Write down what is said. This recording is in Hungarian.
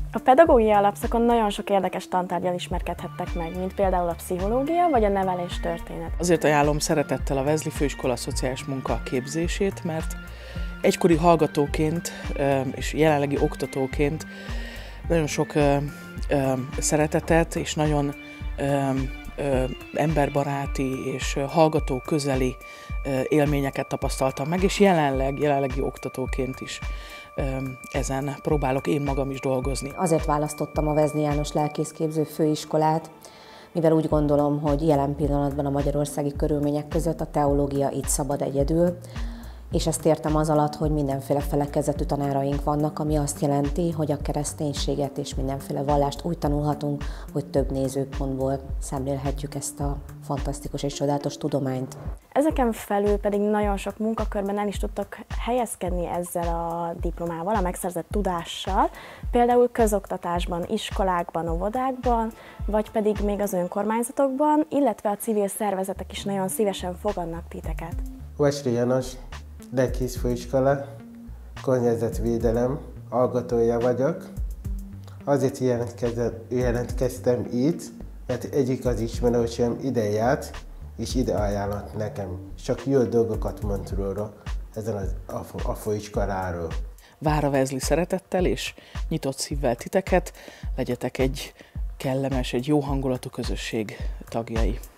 A pedagógia alapszakon nagyon sok érdekes tantárggyal ismerkedhettek meg, mint például a pszichológia vagy a nevelés történet. Azért ajánlom szeretettel a Wesley Főiskola szociális munka képzését, mert egykori hallgatóként és jelenlegi oktatóként nagyon sok szeretetet és nagyon emberbaráti és hallgató közeli élményeket tapasztaltam meg, és jelenlegi oktatóként is ezen próbálok én magam is dolgozni. Azért választottam a Wesley János Lelkészképző Főiskolát, mivel úgy gondolom, hogy jelen pillanatban a magyarországi körülmények között a teológia itt szabad egyedül, és ezt értem az alatt, hogy mindenféle felekezetű tanáraink vannak, ami azt jelenti, hogy a kereszténységet és mindenféle vallást úgy tanulhatunk, hogy több nézőpontból szemlélhetjük ezt a fantasztikus és csodálatos tudományt. Ezeken felül pedig nagyon sok munkakörben el is tudtak helyezkedni ezzel a diplomával, a megszerzett tudással, például közoktatásban, iskolákban, óvodákban, vagy pedig még az önkormányzatokban, illetve a civil szervezetek is nagyon szívesen fogadnak titeket. Wesley János Lelkész Főiskola, környezetvédelem hallgatója vagyok. Azért jelentkeztem itt, mert egyik az ismerősöm ide járt, és ide ajánlott nekem. Csak jó dolgokat mond róla ezen a főiskoláról. Vár a Wesley szeretettel és nyitott szívvel titeket, legyetek egy kellemes, egy jó hangulatú közösség tagjai.